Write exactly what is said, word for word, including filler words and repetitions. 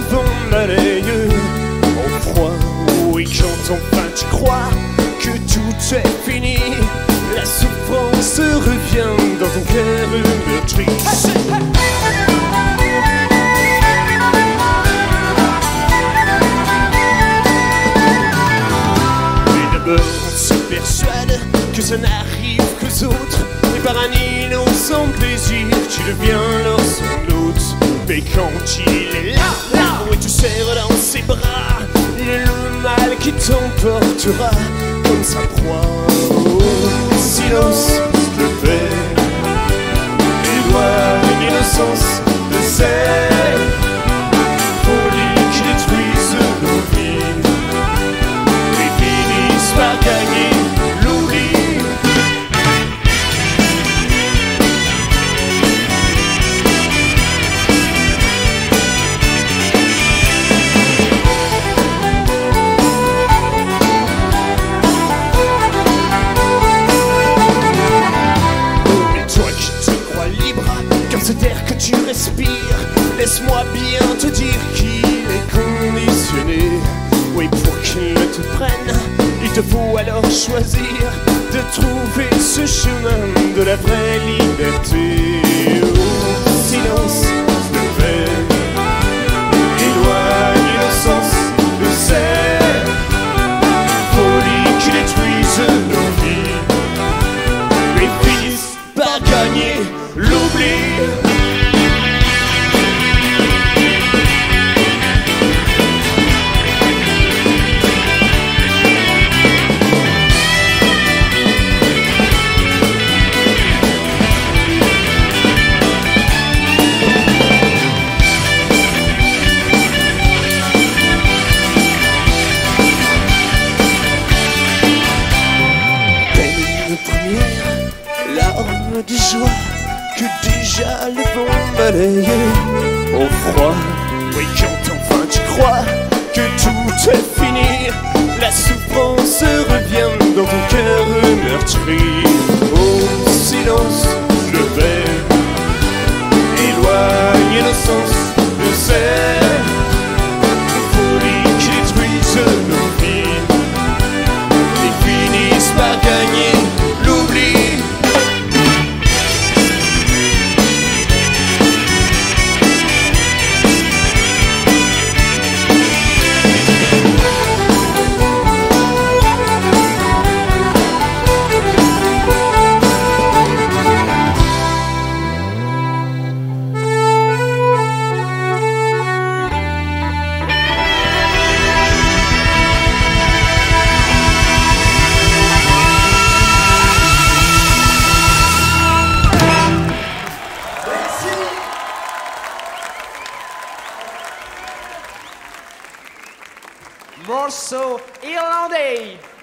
vent balaye au froid. Oui, quand enfin tu crois que tout est fini, la souffrance revient dans ton cœur meurtri. Mais d'abord on se persuade que ça n'arrive qu'aux autres, et par un innocent plaisir tu deviens leur sans doute. Mais quand il est là, là, et tu serres dans ses bras, il est le mal qui t'emportera comme sa proie. Oh, silence, je vais éloigne l'innocence de ces folies qui détruisent nos vies et finissent par gagner l'oubli. Cet air que tu respires, laisse-moi bien te dire qu'il est conditionné. Oui, pour qu'il ne te prenne, il te faut alors choisir de trouver ce chemin de la vraie liberté. Oh, silence, je vais éloigne l'innocence de ces folies qui détruisent nos vies et finissent par gagner l'oubli. Peine première, larme de joie que déjà le vent balaye au froid. Oui, quand enfin tu crois que tout est fini, la souffrance revient dans ton cœur meurtri. Oh, silence, je vais éloigne l'innocence de ces folies qui détruisent nos vies et finissent par gagner l'oubli. Morceau irlandais.